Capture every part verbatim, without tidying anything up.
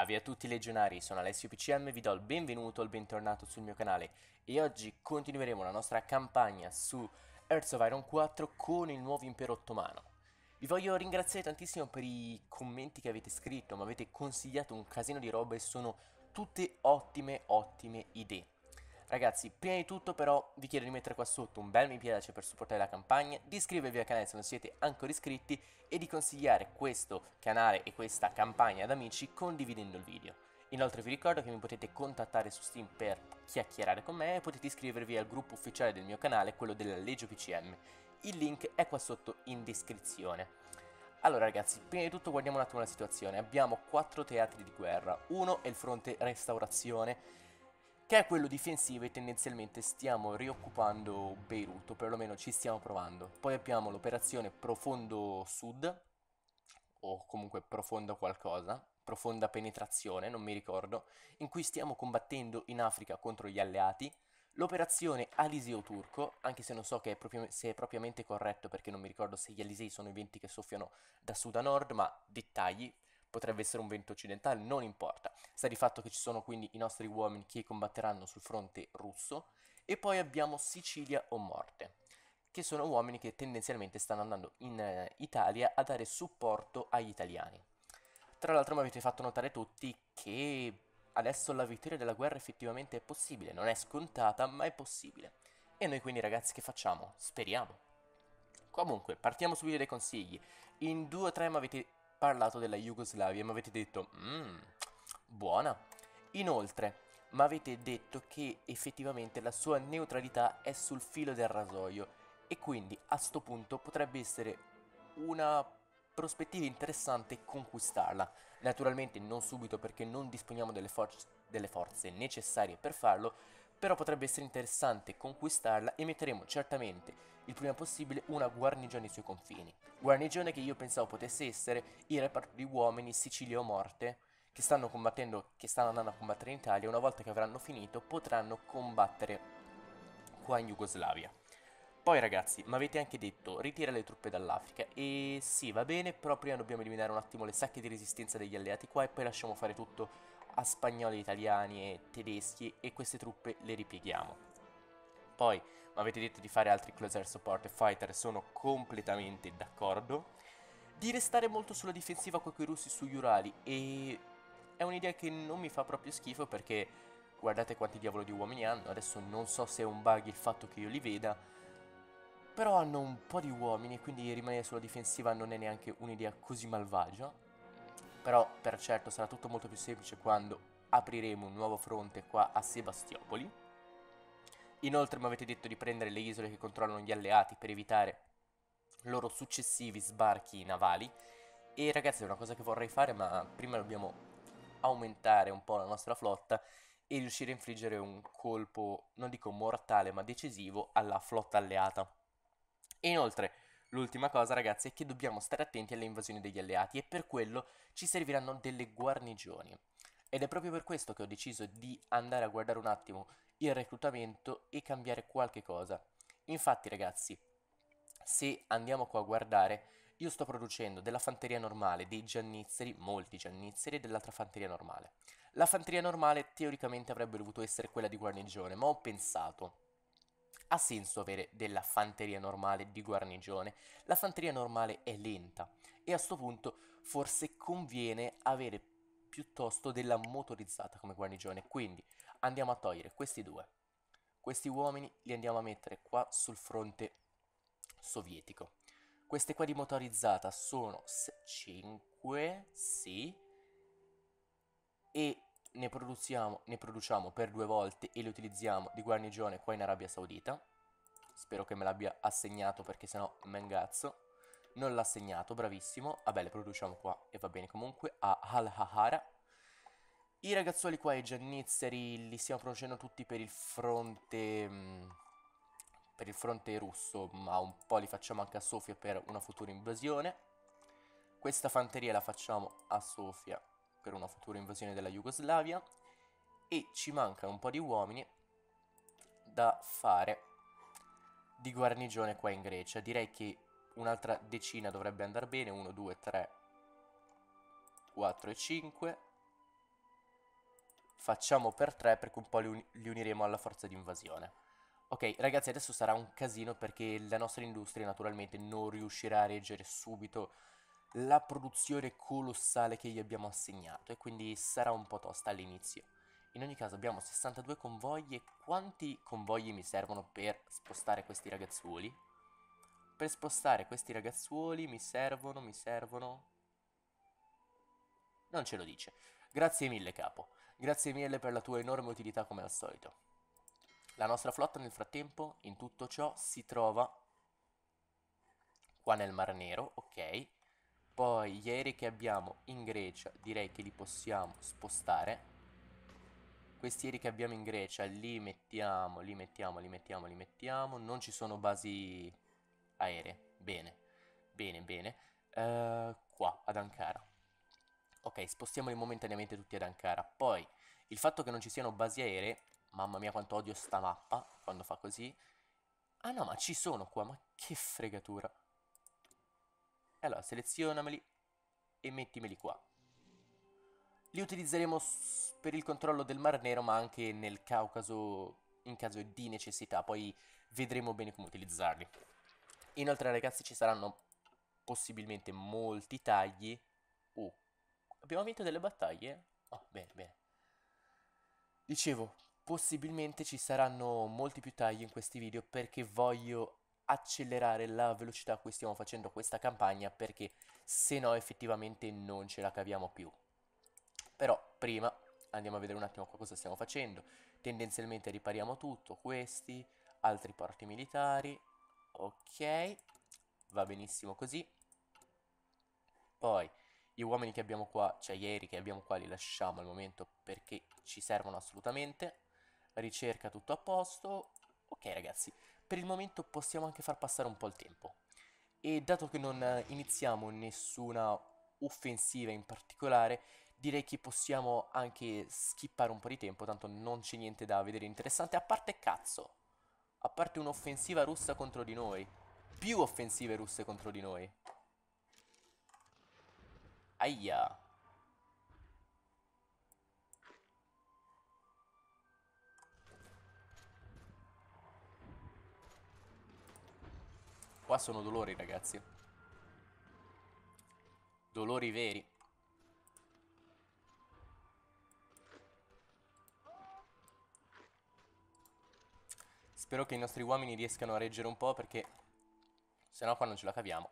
Salve a tutti i legionari, sono Alessio P C M, vi do il benvenuto e il bentornato sul mio canale e oggi continueremo la nostra campagna su Hearts of Iron quattro con il nuovo impero ottomano. Vi voglio ringraziare tantissimo per i commenti che avete scritto, mi avete consigliato un casino di roba e sono tutte ottime, ottime idee. Ragazzi, prima di tutto però vi chiedo di mettere qua sotto un bel mi piace per supportare la campagna, di iscrivervi al canale se non siete ancora iscritti e di consigliare questo canale e questa campagna ad amici condividendo il video. Inoltre vi ricordo che mi potete contattare su Steam per chiacchierare con me e potete iscrivervi al gruppo ufficiale del mio canale, quello della Legio P C M. Il link è qua sotto in descrizione. Allora ragazzi, prima di tutto guardiamo un attimo la situazione. Abbiamo quattro teatri di guerra. Uno è il fronte restaurazione, che è quello difensivo e tendenzialmente stiamo rioccupando Beirut, o perlomeno ci stiamo provando. Poi abbiamo l'operazione Profondo Sud, o comunque Profonda qualcosa, Profonda Penetrazione, non mi ricordo, in cui stiamo combattendo in Africa contro gli alleati. L'operazione Aliseo Turco, anche se non so che è proprio, se è propriamente corretto perché non mi ricordo se gli Alisei sono i venti che soffiano da sud a nord, ma dettagli, potrebbe essere un vento occidentale, non importa. Sta di fatto che ci sono quindi i nostri uomini che combatteranno sul fronte russo e poi abbiamo Sicilia o morte, che sono uomini che tendenzialmente stanno andando in eh, Italia a dare supporto agli italiani. Tra l'altro mi avete fatto notare tutti che adesso la vittoria della guerra effettivamente è possibile, non è scontata, ma è possibile. E noi quindi ragazzi che facciamo? Speriamo. Comunque, partiamo subito dai consigli. In due o tre mi avete parlato della Jugoslavia e mi avete detto, mmm, buona. Inoltre, mi avete detto che effettivamente la sua neutralità è sul filo del rasoio e quindi a sto punto potrebbe essere una prospettiva interessante conquistarla. Naturalmente non subito perché non disponiamo delle, for- delle forze necessarie per farlo, però potrebbe essere interessante conquistarla e metteremo certamente il prima possibile una guarnigione ai suoi confini. Guarnigione che io pensavo potesse essere il reparto di uomini Sicilia o Morte che stanno combattendo, che stanno andando a combattere in Italia, una volta che avranno finito potranno combattere qua in Jugoslavia. Poi ragazzi, mi avete anche detto ritira le truppe dall'Africa e sì, va bene, però prima dobbiamo eliminare un attimo le sacche di resistenza degli alleati qua e poi lasciamo fare tutto a spagnoli, italiani e tedeschi e queste truppe le ripieghiamo. Poi mi avete detto di fare altri close air support e fighter, sono completamente d'accordo. Di restare molto sulla difensiva con quei russi sugli Urali e è un'idea che non mi fa proprio schifo perché guardate quanti diavolo di uomini hanno, adesso non so se è un bug il fatto che io li veda, però hanno un po' di uomini, quindi rimanere sulla difensiva non è neanche un'idea così malvagia. Però per certo sarà tutto molto più semplice quando apriremo un nuovo fronte qua a Sebastiopoli. Inoltre mi avete detto di prendere le isole che controllano gli alleati per evitare loro successivi sbarchi navali. E ragazzi è una cosa che vorrei fare, ma prima dobbiamo aumentare un po' la nostra flotta e riuscire a infliggere un colpo, non dico mortale, ma decisivo alla flotta alleata. E inoltre, l'ultima cosa ragazzi è che dobbiamo stare attenti alle invasioni degli alleati e per quello ci serviranno delle guarnigioni. Ed è proprio per questo che ho deciso di andare a guardare un attimo il reclutamento e cambiare qualche cosa. Infatti ragazzi, se andiamo qua a guardare, io sto producendo della fanteria normale, dei giannizzeri, molti giannizzeri e dell'altra fanteria normale. La fanteria normale teoricamente avrebbe dovuto essere quella di guarnigione, ma ho pensato, ha senso avere della fanteria normale di guarnigione? La fanteria normale è lenta e a sto punto forse conviene avere piuttosto della motorizzata come guarnigione, quindi andiamo a togliere questi due. Questi uomini li andiamo a mettere qua sul fronte sovietico. Queste qua di motorizzata sono cinque, sì, e ne produciamo, ne produciamo per due volte e le utilizziamo di guarnigione qua in Arabia Saudita. Spero che me l'abbia assegnato perché sennò mengazzo. Non l'ha assegnato, bravissimo. Vabbè, le produciamo qua e va bene comunque. A Al-Hahara. I ragazzuoli qua, i giannizzeri, li stiamo producendo tutti per il fronte... mh, per il fronte russo, ma un po' li facciamo anche a Sofia per una futura invasione. Questa fanteria la facciamo a Sofia per una futura invasione della Jugoslavia. E ci mancano un po' di uomini da fare di guarnigione qua in Grecia. Direi che un'altra decina dovrebbe andare bene. uno, due, tre, quattro e cinque. facciamo per tre perché un po' li, uni- li uniremo alla forza di invasione. Ok, ragazzi, adesso sarà un casino perché la nostra industria naturalmente non riuscirà a reggere subito la produzione colossale che gli abbiamo assegnato e quindi sarà un po' tosta all'inizio. In ogni caso abbiamo sessantadue convogli e quanti convogli mi servono per spostare questi ragazzuoli? Per spostare questi ragazzuoli mi servono, mi servono... Non ce lo dice. Grazie mille, capo. Grazie mille per la tua enorme utilità come al solito. La nostra flotta nel frattempo, in tutto ciò, si trova qua nel Mar Nero, ok? Poi gli aerei che abbiamo in Grecia direi che li possiamo spostare. Questi aerei che abbiamo in Grecia li mettiamo, li mettiamo, li mettiamo, li mettiamo. Non ci sono basi aeree. Bene, bene, bene. Eh, qua, ad Ankara. Ok, spostiamoli momentaneamente tutti ad Ankara. Poi, il fatto che non ci siano basi aeree, mamma mia quanto odio sta mappa quando fa così. Ah no, ma ci sono qua, ma che fregatura. E allora, selezionameli e mettimeli qua. Li utilizzeremo per il controllo del Mar Nero, ma anche nel Caucaso in caso di necessità. Poi vedremo bene come utilizzarli. Inoltre, ragazzi, ci saranno possibilmente molti tagli. Uh, abbiamo vinto delle battaglie? Oh, bene, bene. Dicevo, possibilmente ci saranno molti più tagli in questi video perché voglio accelerare la velocità a cui stiamo facendo questa campagna perché se no effettivamente non ce la caviamo più. Però prima andiamo a vedere un attimo cosa stiamo facendo. Tendenzialmente ripariamo tutto, questi, altri porti militari, ok, va benissimo così. Poi gli uomini che abbiamo qua, cioè gli aerei che abbiamo qua li lasciamo al momento perché ci servono assolutamente. Ricerca tutto a posto. Ok ragazzi, per il momento possiamo anche far passare un po' il tempo. E dato che non iniziamo nessuna offensiva in particolare, direi che possiamo anche skippare un po' di tempo, tanto non c'è niente da vedere interessante, a parte cazzo, a parte un'offensiva russa contro di noi, più offensive russe contro di noi. Aia. Qua sono dolori, ragazzi. Dolori veri. Spero che i nostri uomini riescano a reggere un po' perché sennò qua non ce la caviamo.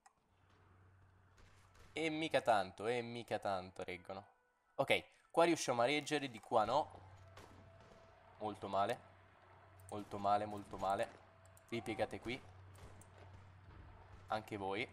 E mica tanto, e mica tanto reggono. Ok, qua riusciamo a reggere, di qua no. Molto male. Molto male, molto male. Ripiegate qui. Anche voi.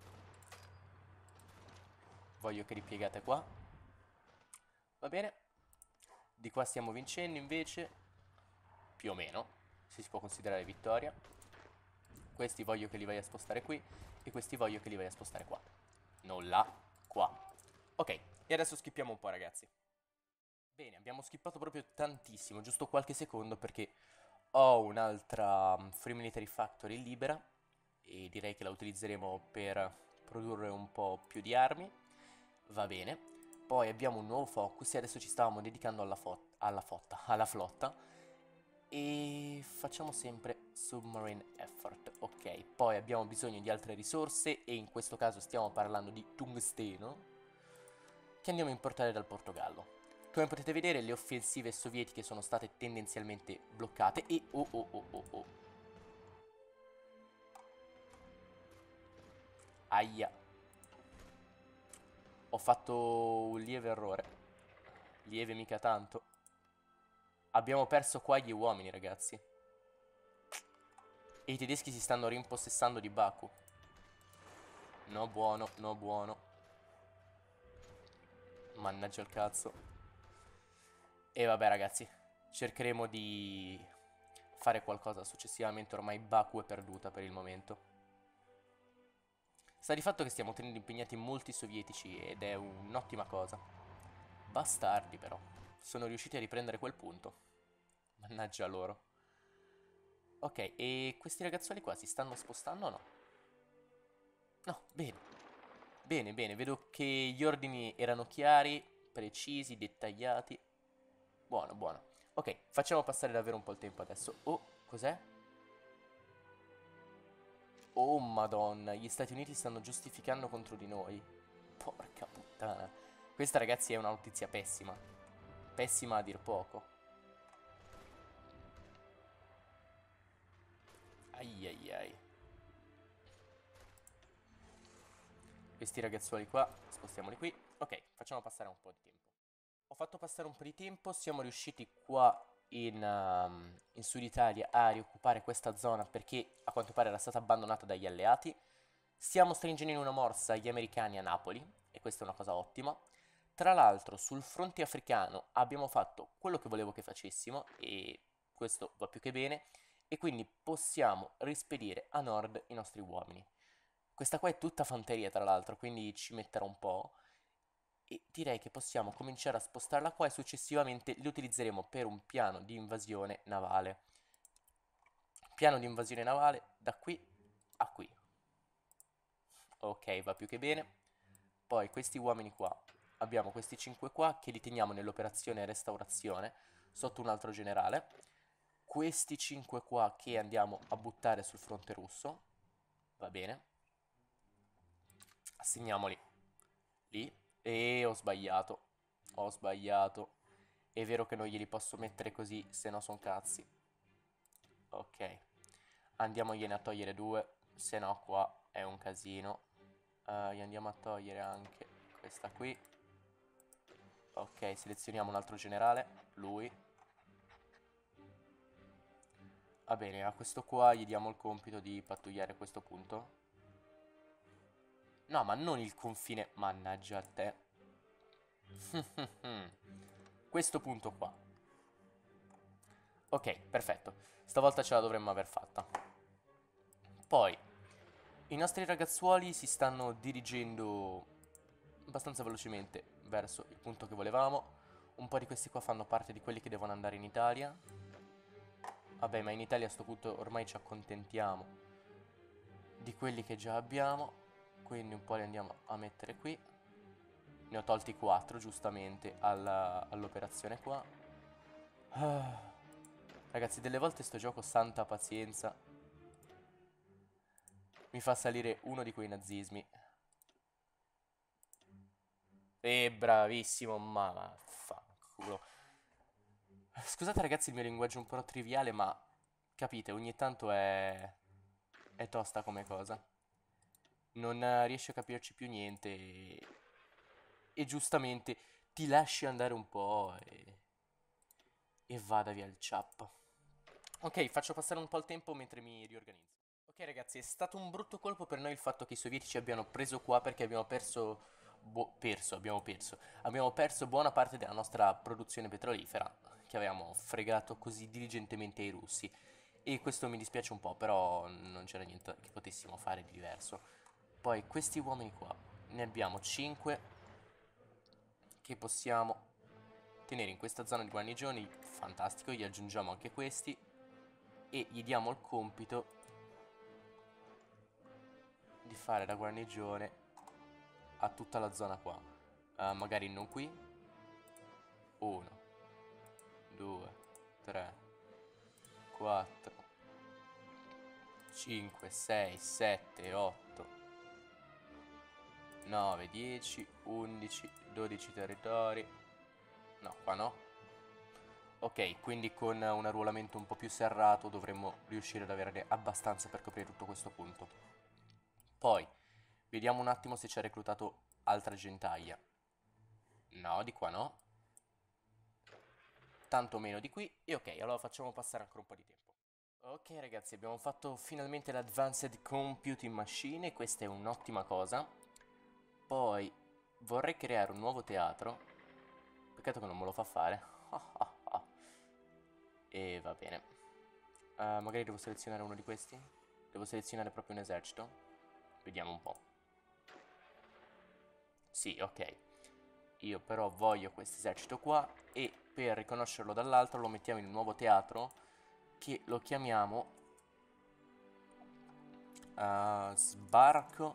Voglio che ripiegate qua. Va bene. Di qua stiamo vincendo invece. Più o meno. Se si può considerare vittoria. Questi voglio che li vai a spostare qui. E questi voglio che li vai a spostare qua. Non là, qua. Ok, e adesso skippiamo un po', ragazzi. Bene, abbiamo skippato proprio tantissimo, giusto qualche secondo perché ho un'altra um, Free Military Factory libera e direi che la utilizzeremo per produrre un po' più di armi. Va bene. Poi abbiamo un nuovo focus e adesso ci stavamo dedicando alla, fo- alla, fotta, alla flotta. E facciamo sempre Submarine Effort. Ok, poi abbiamo bisogno di altre risorse e in questo caso stiamo parlando di tungsteno che andiamo a importare dal Portogallo. Come potete vedere le offensive sovietiche sono state tendenzialmente bloccate e oh oh oh oh oh. Aia. Ho fatto un lieve errore. Lieve mica tanto. Abbiamo perso qua gli uomini, ragazzi. E i tedeschi si stanno rimpossessando di Baku. No buono, no buono. Mannaggia il cazzo. E vabbè ragazzi, cercheremo di fare qualcosa successivamente. Ormai Baku è perduta per il momento. Sta di fatto che stiamo tenendo impegnati molti sovietici ed è un'ottima cosa. Bastardi però. Sono riusciti a riprendere quel punto. Mannaggia loro. Ok, e questi ragazzuoli qua si stanno spostando o no? No, bene. Bene, bene, vedo che gli ordini erano chiari, precisi, dettagliati. Buono, buono. Ok, facciamo passare davvero un po' il tempo adesso. Oh, cos'è? Oh, Madonna, gli Stati Uniti stanno giustificando contro di noi. Porca puttana. Questa, ragazzi, è una notizia pessima. Pessima a dir poco. Ai ai ai. Questi ragazzuoli qua, spostiamoli qui. Ok, facciamo passare un po' di tempo. Ho fatto passare un po' di tempo, siamo riusciti qua in, um, in Sud Italia a rioccupare questa zona perché a quanto pare era stata abbandonata dagli alleati. Stiamo stringendo in una morsa gli americani a Napoli, e questa è una cosa ottima. Tra l'altro, sul fronte africano abbiamo fatto quello che volevo che facessimo, e questo va più che bene, e quindi possiamo rispedire a nord i nostri uomini. Questa qua è tutta fanteria, tra l'altro, quindi ci metterà un po'. E direi che possiamo cominciare a spostarla qua e successivamente li utilizzeremo per un piano di invasione navale. Piano di invasione navale da qui a qui. Ok, va più che bene. Poi questi uomini qua, abbiamo questi cinque qua che li teniamo nell'operazione restaurazione sotto un altro generale. Questi cinque qua che andiamo a buttare sul fronte russo. Va bene. Assegniamoli lì. E ho sbagliato. Ho sbagliato. È vero che non glieli posso mettere così, se no son cazzi. Ok. Andiamogliene a togliere due, se no qua è un casino. Uh, gli andiamo a togliere anche questa qui. Ok, selezioniamo un altro generale, lui. Va bene, a questo qua gli diamo il compito di pattugliare questo punto. No, ma non il confine, mannaggia a te. Questo punto qua. Ok, perfetto. Stavolta ce la dovremmo aver fatta. Poi, i nostri ragazzuoli si stanno dirigendo abbastanza velocemente verso il punto che volevamo. Un po' di questi qua fanno parte di quelli che devono andare in Italia. Vabbè, ma in Italia a sto punto ormai ci accontentiamo di quelli che già abbiamo. Quindi un po' li andiamo a mettere qui. Ne ho tolti quattro giustamente all'operazione qua. Ah. Ragazzi, delle volte sto gioco, santa pazienza, mi fa salire uno di quei nazismi. E bravissimo, ma fanculo. Scusate ragazzi il mio linguaggio è un po' triviale, ma capite, ogni tanto è... è tosta come cosa. Non eh, riesci a capirci più niente e... e giustamente ti lasci andare un po' e... e vada via il ciappo. Ok, faccio passare un po' il tempo mentre mi riorganizzo. Ok ragazzi, è stato un brutto colpo per noi il fatto che i sovietici abbiano preso qua perché abbiamo perso... Boh, perso, abbiamo perso. Abbiamo perso buona parte della nostra produzione petrolifera che avevamo fregato così diligentemente ai russi. E questo mi dispiace un po', però non c'era niente che potessimo fare di diverso. Poi questi uomini qua, ne abbiamo cinque che possiamo tenere in questa zona di guarnigioni. Fantastico, gli aggiungiamo anche questi e gli diamo il compito di fare da guarnigione a tutta la zona qua. Uh, magari non qui. uno, due, tre, quattro, cinque, sei, sette, otto, nove, dieci, undici, dodici territori. No, qua no. Ok, quindi con un arruolamento un po' più serrato dovremmo riuscire ad averne abbastanza per coprire tutto questo punto. Poi, vediamo un attimo se ci ha reclutato altra gentaglia. No, di qua no. Tanto meno di qui. E ok, allora facciamo passare ancora un po' di tempo. Ok ragazzi, abbiamo fatto finalmente l'Advanced Computing Machine e questa è un'ottima cosa. Poi vorrei creare un nuovo teatro. Peccato che non me lo fa fare. E va bene. Uh, magari devo selezionare uno di questi? Devo selezionare proprio un esercito? Vediamo un po'. Sì, ok. Io però voglio questo esercito qua e per riconoscerlo dall'altro lo mettiamo in un nuovo teatro che lo chiamiamo uh, Sbarco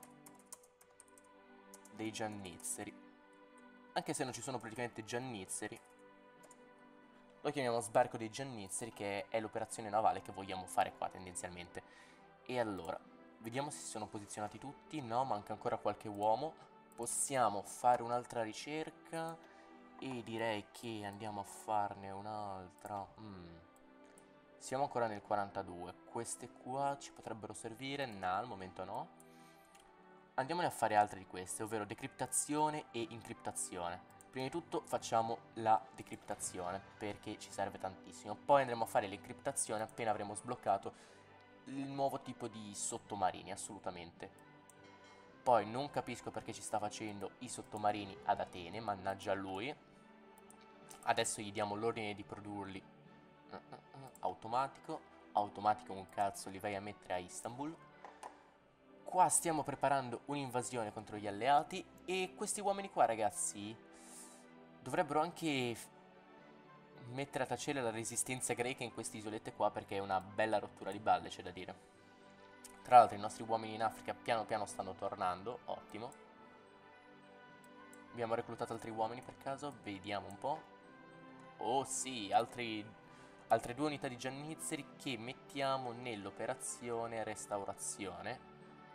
dei Giannizzeri. Anche se non ci sono praticamente Giannizzeri, Lo chiamiamo sbarco dei Giannizzeri, che è l'operazione navale che vogliamo fare qua tendenzialmente. E allora, vediamo se si sono posizionati tutti. No, manca ancora qualche uomo. Possiamo fare un'altra ricerca e direi che andiamo a farne un'altra. Mm. Siamo ancora nel quarantadue. Queste qua ci potrebbero servire? No, al momento no. Andiamone a fare altre di queste, ovvero decriptazione e incriptazione. Prima di tutto facciamo la decriptazione, perché ci serve tantissimo. Poi andremo a fare l'incriptazione appena avremo sbloccato il nuovo tipo di sottomarini, assolutamente. Poi non capisco perché ci sta facendo i sottomarini ad Atene, mannaggia a lui. Adesso gli diamo l'ordine di produrli. Uh, uh, uh, automatico. Automatico un cazzo, li vai a mettere a Istanbul. Qua stiamo preparando un'invasione contro gli alleati e questi uomini qua, ragazzi, dovrebbero anche mettere a tacere la resistenza greca in queste isolette qua, perché è una bella rottura di balle, c'è da dire. Tra l'altro i nostri uomini in Africa piano piano stanno tornando, ottimo. Abbiamo reclutato altri uomini per caso, vediamo un po'. Oh sì, altri, altre due unità di Giannizzeri che mettiamo nell'operazione restaurazione.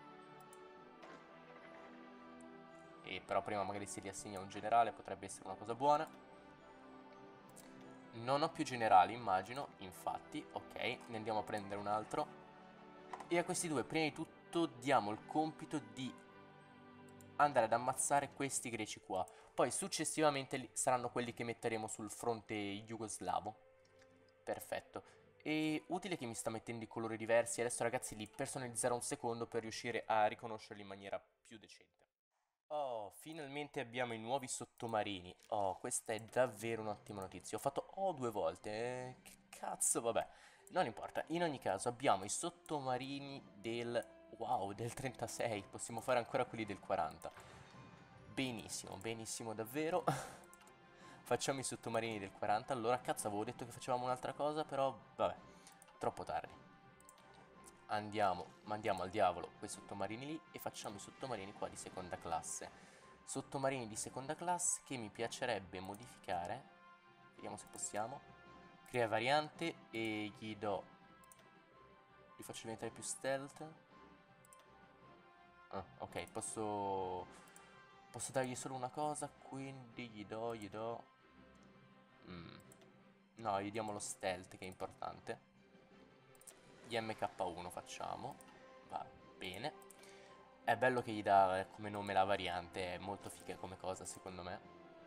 E però prima magari si riassegna un generale, potrebbe essere una cosa buona. Non ho più generali, immagino, infatti, ok, ne andiamo a prendere un altro. E a questi due, prima di tutto, diamo il compito di andare ad ammazzare questi greci qua. Poi successivamente saranno quelli che metteremo sul fronte jugoslavo. Perfetto. E utile che mi sta mettendo i colori diversi. Adesso ragazzi li personalizzerò un secondo per riuscire a riconoscerli in maniera più decente. Oh, finalmente abbiamo i nuovi sottomarini. Oh, questa è davvero un'ottima notizia. Ho fatto oh due volte. Eh, che cazzo, vabbè. Non importa. In ogni caso abbiamo i sottomarini del... Wow, del trentasei. Possiamo fare ancora quelli del quaranta. Benissimo, benissimo davvero. Facciamo i sottomarini del quaranta. Allora, cazzo, avevo detto che facevamo un'altra cosa, però vabbè. Troppo tardi. Andiamo, mandiamo al diavolo quei sottomarini lì e facciamo i sottomarini qua di seconda classe. Sottomarini di seconda classe che mi piacerebbe modificare. Vediamo se possiamo. Crea variante e gli do... Li faccio diventare più stealth. Ah, ok, posso... Posso dargli solo una cosa, quindi gli do, gli do... Mm. No, gli diamo lo stealth che è importante. Gli M K uno facciamo. Va bene. È bello che gli dà eh, come nome la variante. È molto figa come cosa secondo me.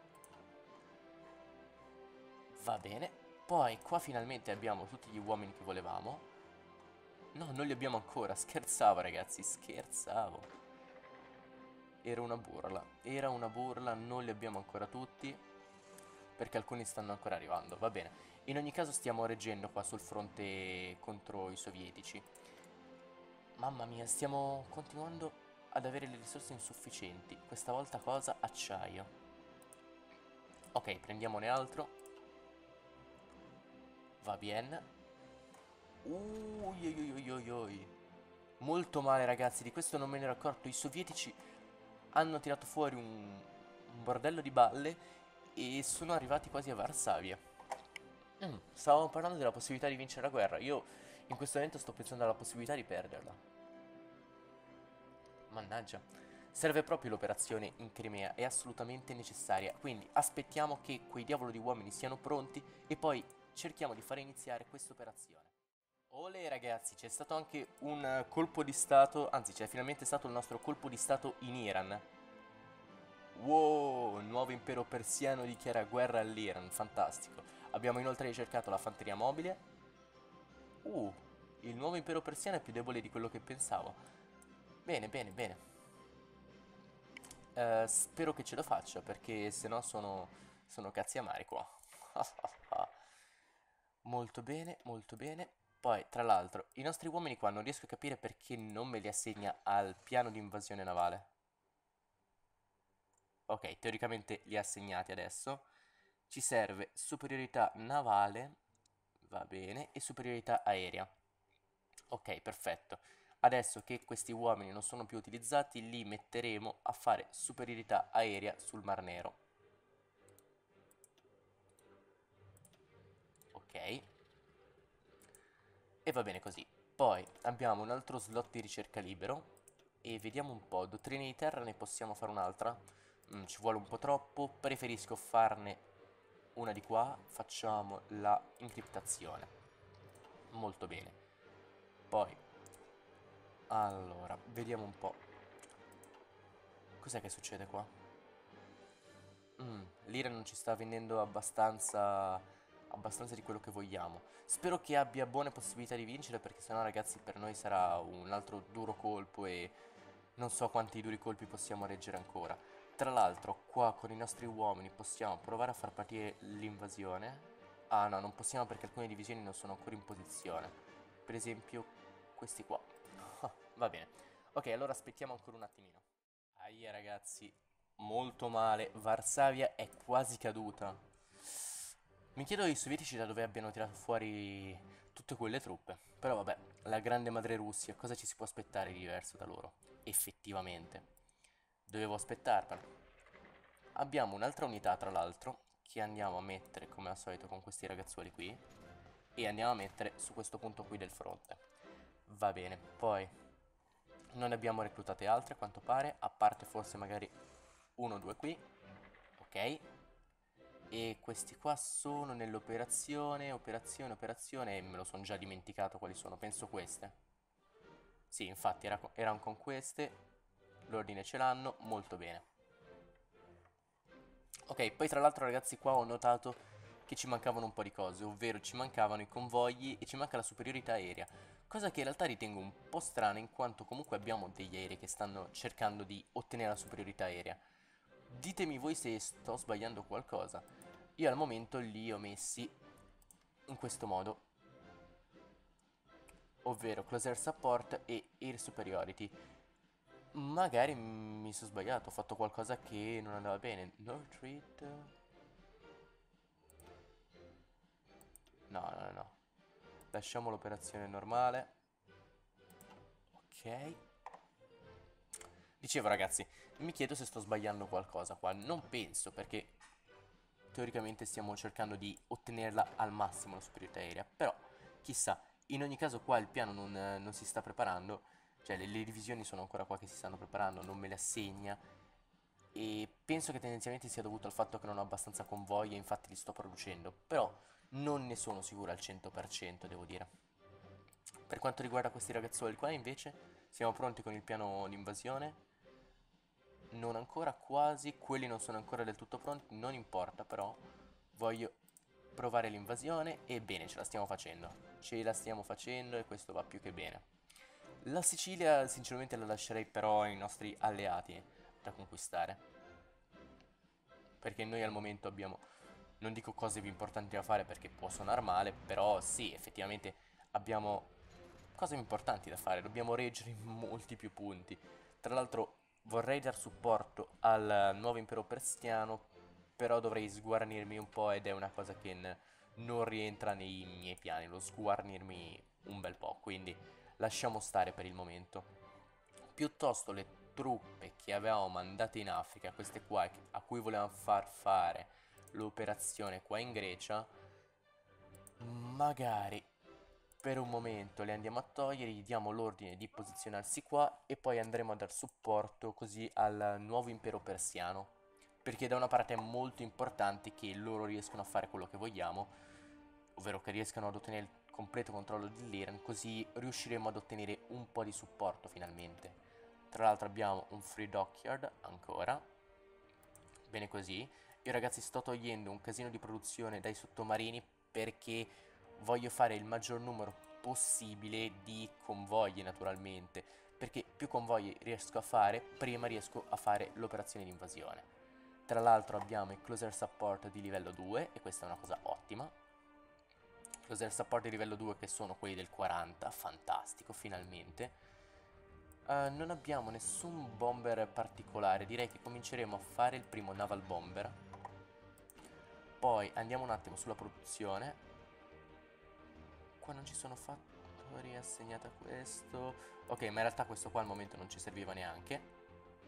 Va bene. Poi qua finalmente abbiamo tutti gli uomini che volevamo. No, non li abbiamo ancora. Scherzavo ragazzi, scherzavo. Era una burla. Era una burla, non li abbiamo ancora tutti. Perché alcuni stanno ancora arrivando. Va bene. In ogni caso stiamo reggendo qua sul fronte contro i sovietici. Mamma mia, stiamo continuando ad avere le risorse insufficienti. Questa volta cosa? Acciaio. Ok, prendiamone altro. Va bene. Uh, oi, oi, oi, oi, oi. Molto male ragazzi, di questo non me ne ero accorto. I sovietici hanno tirato fuori un, un bordello di balle e sono arrivati quasi a Varsavia. Mm, stavamo parlando della possibilità di vincere la guerra. Io in questo momento sto pensando alla possibilità di perderla. Mannaggia. Serve proprio l'operazione in Crimea, è assolutamente necessaria. Quindi aspettiamo che quei diavolo di uomini siano pronti e poi cerchiamo di fare iniziare questa operazione. Olè ragazzi, c'è stato anche un eh, colpo di stato, anzi c'è finalmente stato il nostro colpo di stato in Iran. Wow, il nuovo impero persiano dichiara guerra all'Iran, fantastico. Abbiamo inoltre ricercato la fanteria mobile. Uh, il nuovo impero persiano è più debole di quello che pensavo. Bene, bene, bene. Eh, spero che ce lo faccia, perché se no sono, sono cazzi amari qua. Molto bene, molto bene. Poi, tra l'altro, i nostri uomini qua non riesco a capire perché non me li assegna al piano di invasione navale. Ok, teoricamente li ha assegnati adesso. Ci serve superiorità navale, va bene, e superiorità aerea. Ok, perfetto. Adesso che questi uomini non sono più utilizzati, li metteremo a fare superiorità aerea sul Mar Nero. Ok. E va bene così. Poi abbiamo un altro slot di ricerca libero. E vediamo un po'. Dottrine di terra ne possiamo fare un'altra? Mm, ci vuole un po' troppo. Preferisco farne una di qua. Facciamo la incriptazione. Molto bene. Poi, allora, vediamo un po'. Cos'è che succede qua? Mm, l'ira non ci sta vendendo abbastanza, abbastanza di quello che vogliamo. Spero che abbia buone possibilità di vincere, perché sennò ragazzi per noi sarà un altro duro colpo e non so quanti duri colpi possiamo reggere ancora. Tra l'altro qua con i nostri uomini possiamo provare a far partire l'invasione. Ah no, non possiamo perché alcune divisioni non sono ancora in posizione. Per esempio questi qua. Ah, va bene. Ok, allora aspettiamo ancora un attimino. Ahia ragazzi, molto male. Varsavia è quasi caduta. Mi chiedo i sovietici da dove abbiano tirato fuori tutte quelle truppe. Però vabbè, la grande madre Russia, cosa ci si può aspettare di diverso da loro? Effettivamente. Dovevo aspettarmelo. Abbiamo un'altra unità tra l'altro che andiamo a mettere come al solito con questi ragazzuoli qui. E andiamo a mettere su questo punto qui del fronte. Va bene, poi non ne abbiamo reclutate altre a quanto pare, a parte forse magari uno o due qui. Ok. E questi qua sono nell'operazione, operazione, operazione, e me lo sono già dimenticato quali sono, penso queste. Sì, infatti era, erano con queste, l'ordine ce l'hanno, molto bene. Ok, poi tra l'altro ragazzi qua ho notato che ci mancavano un po' di cose, ovvero ci mancavano i convogli e ci manca la superiorità aerea, cosa che in realtà ritengo un po' strana in quanto comunque abbiamo degli aerei che stanno cercando di ottenere la superiorità aerea. Ditemi voi se sto sbagliando qualcosa. Io al momento li ho messi in questo modo, ovvero Closer Support e Air Superiority. Magari mi sono sbagliato, ho fatto qualcosa che non andava bene. No retreat. No, no, no, no. Lasciamo l'operazione normale. Ok. Dicevo ragazzi, mi chiedo se sto sbagliando qualcosa qua. Non penso perché teoricamente stiamo cercando di ottenerla al massimo la superiorità aerea. Però, chissà, in ogni caso qua il piano non, eh, non si sta preparando. Cioè le, le divisioni sono ancora qua che si stanno preparando, non me le assegna. E penso che tendenzialmente sia dovuto al fatto che non ho abbastanza convogli e infatti li sto producendo. Però non ne sono sicuro al cento per cento, devo dire. Per quanto riguarda questi ragazzuoli qua invece, siamo pronti con il piano di invasione. Non ancora, quasi, quelli non sono ancora del tutto pronti, non importa però, voglio provare l'invasione e bene, ce la stiamo facendo. Ce la stiamo facendo e questo va più che bene. La Sicilia sinceramente la lascerei però ai nostri alleati da conquistare. Perché noi al momento abbiamo, non dico cose più importanti da fare perché può suonare male, però sì, effettivamente abbiamo cose importanti da fare, dobbiamo reggere in molti più punti. Tra l'altro vorrei dar supporto al nuovo impero persiano, però dovrei sguarnirmi un po' ed è una cosa che n- non rientra nei miei piani, lo sguarnirmi un bel po', quindi lasciamo stare per il momento. Piuttosto le truppe che avevamo mandate in Africa, queste qua a cui volevamo far fare l'operazione qua in Grecia, magari per un momento le andiamo a togliere, gli diamo l'ordine di posizionarsi qua e poi andremo a dar supporto così al nuovo impero persiano. Perché da una parte è molto importante che loro riescano a fare quello che vogliamo, ovvero che riescano ad ottenere il completo controllo dell'Iran, così riusciremo ad ottenere un po' di supporto finalmente. Tra l'altro abbiamo un free dockyard ancora, bene così. Io ragazzi sto togliendo un casino di produzione dai sottomarini perché voglio fare il maggior numero possibile di convogli naturalmente, perché più convogli riesco a fare, prima riesco a fare l'operazione di invasione. Tra l'altro abbiamo il closer support di livello due e questa è una cosa ottima. Closer support di livello due che sono quelli del quaranta, fantastico finalmente. Uh, non abbiamo nessun bomber particolare, direi che cominceremo a fare il primo naval bomber. Poi andiamo un attimo sulla produzione. Qua non ci sono fattori assegnati a questo. Ok, ma in realtà questo qua al momento non ci serviva neanche.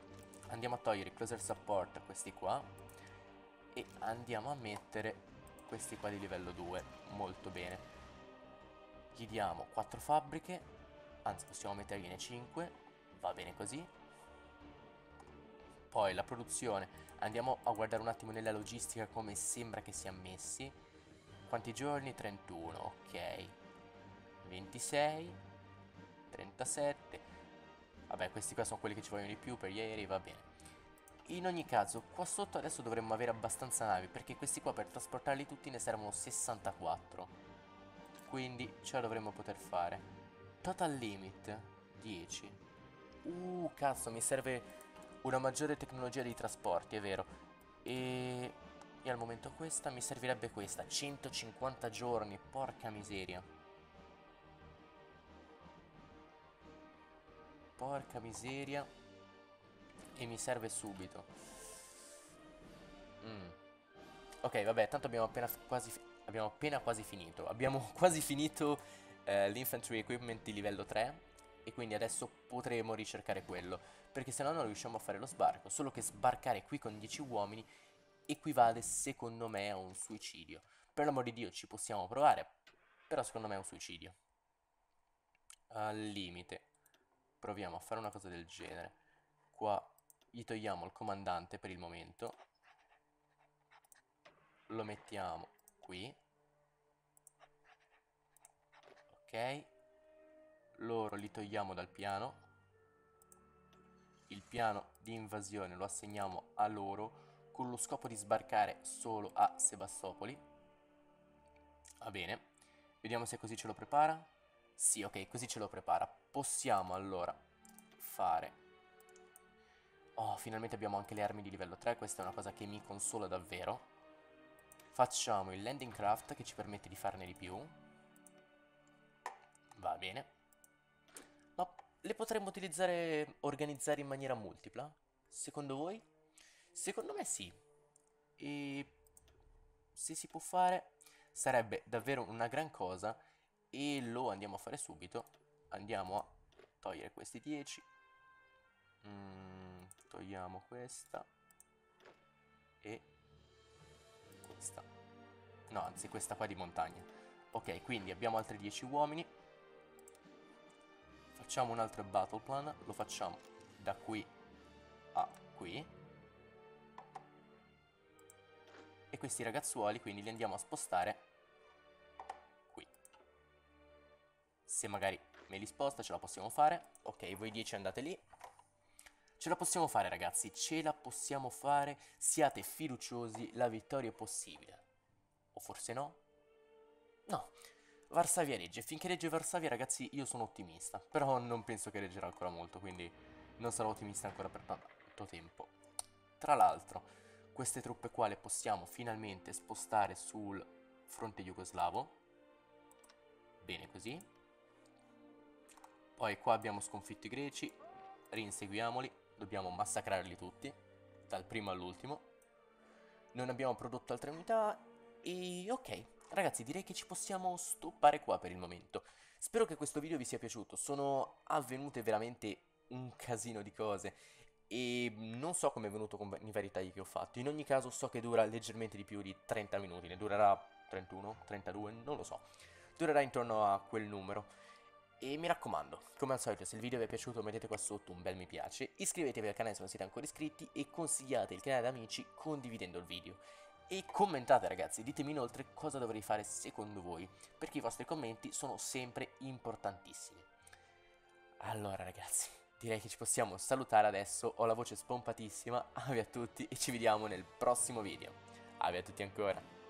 Andiamo a togliere i closer support a questi qua e andiamo a mettere questi qua di livello due, molto bene. Gli diamo quattro fabbriche, anzi possiamo mettergliene cinque, va bene così. Poi la produzione, andiamo a guardare un attimo nella logistica come sembra che sia messi. Quanti giorni? trentuno, ok. ventisei, trentasette. Vabbè, questi qua sono quelli che ci vogliono di più per ieri, va bene. In ogni caso, qua sotto adesso dovremmo avere abbastanza navi, perché questi qua per trasportarli tutti ne servono sessantaquattro. Quindi ce la dovremmo poter fare. Total limit dieci. Uh, cazzo, mi serve una maggiore tecnologia dei trasporti, è vero. E... e al momento questa mi servirebbe questa, centocinquanta giorni, porca miseria. Porca miseria. E mi serve subito. Mm. Ok, vabbè, tanto abbiamo appena quasi, abbiamo appena quasi finito. Abbiamo quasi finito eh, l'infantry equipment di livello tre. E quindi adesso potremo ricercare quello. Perché se no non riusciamo a fare lo sbarco. Solo che sbarcare qui con dieci uomini equivale secondo me a un suicidio. Per l'amor di Dio ci possiamo provare. Però secondo me è un suicidio. Al limite. Proviamo a fare una cosa del genere. Qua gli togliamo il comandante per il momento. Lo mettiamo qui. Ok. Loro li togliamo dal piano. Il piano di invasione lo assegniamo a loro con lo scopo di sbarcare solo a Sebastopoli. Va bene. Vediamo se così ce lo prepara. Sì, ok, così ce lo prepara. Possiamo allora fare... Oh, finalmente abbiamo anche le armi di livello tre. Questa è una cosa che mi consola davvero. Facciamo il landing craft che ci permette di farne di più. Va bene. Ma le potremmo utilizzare, organizzare in maniera multipla? Secondo voi? Secondo me sì. E se si può fare sarebbe davvero una gran cosa. E lo andiamo a fare subito. Andiamo a togliere questi dieci. Mm, togliamo questa. E questa. No, anzi questa qua di montagna. Ok, quindi abbiamo altri dieci uomini. Facciamo un altro battle plan. Lo facciamo da qui a qui. E questi ragazzuoli quindi li andiamo a spostare qui. Se magari me li sposta ce la possiamo fare. Ok, voi dieci andate lì. Ce la possiamo fare ragazzi, ce la possiamo fare. Siate fiduciosi, la vittoria è possibile. O forse no? No, Varsavia regge. Finché regge Varsavia ragazzi io sono ottimista. Però non penso che reggerà ancora molto, quindi non sarò ottimista ancora per tanto tempo. Tra l'altro, queste truppe qua le possiamo finalmente spostare sul fronte jugoslavo. Bene così. Poi qua abbiamo sconfitto i greci. Rinseguiamoli. Dobbiamo massacrarli tutti, dal primo all'ultimo. Non abbiamo prodotto altre unità. E ok, ragazzi, direi che ci possiamo stoppare qua per il momento. Spero che questo video vi sia piaciuto. Sono avvenute veramente un casino di cose e non so come è venuto con i vari tagli che ho fatto. In ogni caso so che dura leggermente di più di trenta minuti. Ne durerà trentuno, trentadue, non lo so. Durerà intorno a quel numero. E mi raccomando, come al solito, se il video vi è piaciuto mettete qua sotto un bel mi piace, iscrivetevi al canale se non siete ancora iscritti e consigliate il canale ad amici condividendo il video. E commentate ragazzi, ditemi inoltre cosa dovrei fare secondo voi, perché i vostri commenti sono sempre importantissimi. Allora ragazzi, direi che ci possiamo salutare adesso, ho la voce spompatissima, ave a tutti e ci vediamo nel prossimo video. Ave a tutti ancora.